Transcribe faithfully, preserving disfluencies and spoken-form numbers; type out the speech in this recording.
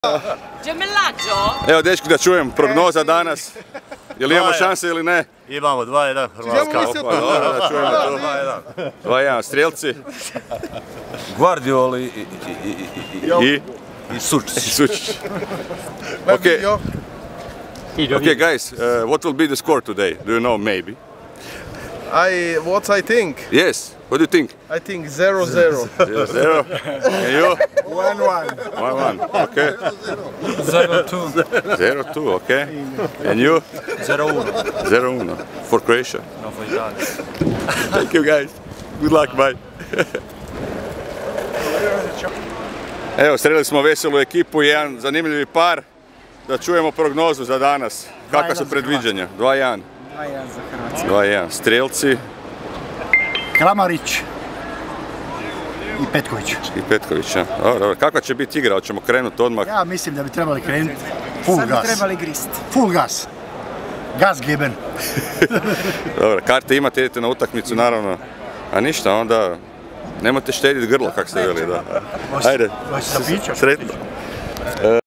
Evo dečki da čujem prognoza danas. Jel imamo šanse ili ne? Imamo dva jedan Hrvatska. Pa dobro da čujemo to. dva jedan strijelci. Guardioli i... I? I Sučić. Sučić. Okay. Okay guys, uh, what will be the score today? Do you know maybe? I what I think? Yes. What do you think? I think zero zero. Zero zero. And you? One one. One one. Okay. Zero two. Zero two. Okay. And you? Zero uno. Zero uno. For Croatia. No, for Italy. Thank you guys. Good luck. Bye. Evo, sredili smo veselu ekipu i jedan zanimljivi par. Da čujemo prognozu za danas. Kakva su predviđanja? dva jedan. dva jedan za Hrvatsku. dva jedan. Strijelci. Kramarić i Petković. I Petković, ja. Dobro, dobro. Kakva će biti igra? Hoćemo krenuti odmah? Ja mislim da bi trebali krenuti full Sad bi gas. trebali grist. Full gas. Gas geben. Dobro, karte imate, idete na utakmicu, naravno. A ništa, onda nemojte štediti grlo, kak ste veli, da. Ajde, sretno.